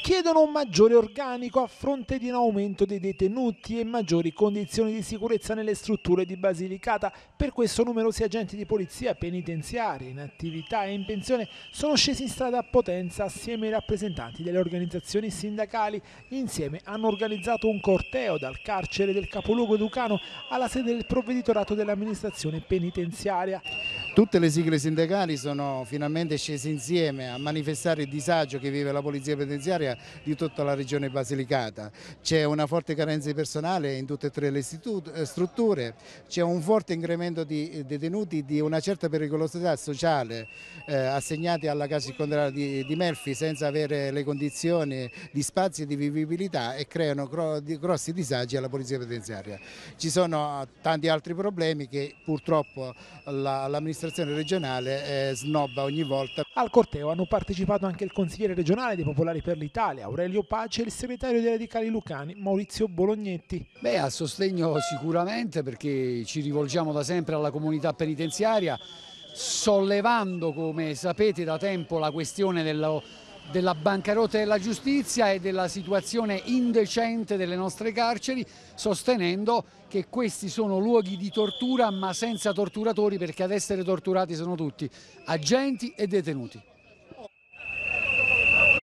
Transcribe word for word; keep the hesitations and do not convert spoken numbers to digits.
chiedono un maggiore organico a fronte di un aumento dei detenuti e maggiori condizioni di sicurezza nelle strutture di Basilicata. Per questo numerosi agenti di polizia penitenziaria in attività e in pensione sono scesi in strada a Potenza assieme ai rappresentanti delle organizzazioni sindacali. Insieme hanno organizzato un corteo dal carcere del capoluogo lucano alla sede del provveditorato dell'amministrazione penitenziaria. Tutte le sigle sindacali sono finalmente scese insieme a manifestare il disagio che vive la polizia penitenziaria di tutta la regione Basilicata. C'è una forte carenza di personale in tutte e tre le strutture, c'è un forte incremento di detenuti di una certa pericolosità sociale eh, assegnati alla casa circondariale di, di Melfi senza avere le condizioni di spazio e di vivibilità e creano grossi disagi alla polizia penitenziaria. Ci sono tanti altri problemi che purtroppo l'amministrazione regionale eh, snobba ogni volta. Al corteo hanno partecipato anche il consigliere regionale dei Popolari per l'Italia Aurelio Pace e il segretario dei Radicali lucani Maurizio Bolognetti. Beh, a sostegno sicuramente, perché ci rivolgiamo da sempre alla comunità penitenziaria, sollevando, come sapete, da tempo la questione dello della bancarotta della giustizia e della situazione indecente delle nostre carceri, sostenendo che questi sono luoghi di tortura ma senza torturatori, perché ad essere torturati sono tutti agenti e detenuti.